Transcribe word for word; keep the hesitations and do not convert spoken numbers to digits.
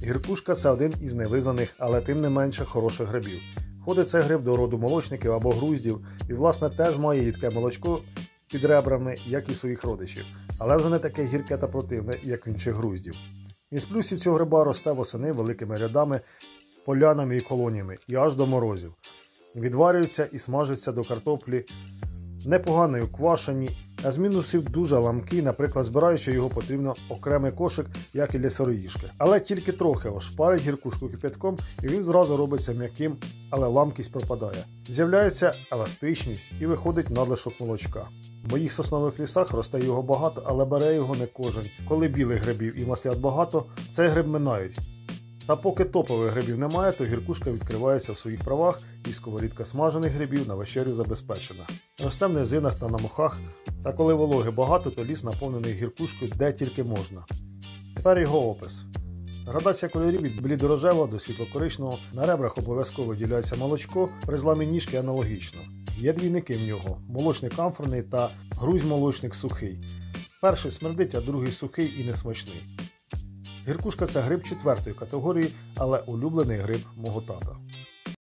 Гіркушка – це один із невизнаних, але тим не менше хороших грибів. Входить цей гриб до роду молочників або груздів і, власне, теж має їдке молочко під ребрами, як і своїх родичів, але вже не таке гірке та противне, як в інших груздів. Із плюсів цього гриба росте восени великими рядами, полянами і колоніями, і аж до морозів. Відварюється і смажиться до картоплі, непогано й квашені, а з мінусів дуже ламкий, наприклад, збираючи його потрібно окремий кошик, як і для сироїжки. Але тільки трохи ошпарить гіркушку кипятком і він зразу робиться м'яким, але ламкість пропадає. З'являється еластичність і виходить надлишок молочка. В моїх соснових лісах росте його багато, але бере його не кожен. Коли білих грибів і маслят багато, цей гриб минають. Та поки топових грибів немає, то гіркушка відкривається в своїх правах і сковорідка смажених грибів на вечерю забезпечена. Росте в низинах та на мохах, та коли вологи багато, то ліс наповнений гіркушкою де тільки можна. Тепер його опис. Градація кольорів від блідорожевого до світло-коричневого, на ребрах обов'язково виділяється молочко, при зламі ніжки аналогічно. Є двійники в нього – молочник амфорний та грузь-молочник сухий. Перший смердить, а другий сухий і несмачний. Гіркушка – це гриб четвертої категорії, але улюблений гриб мого тата.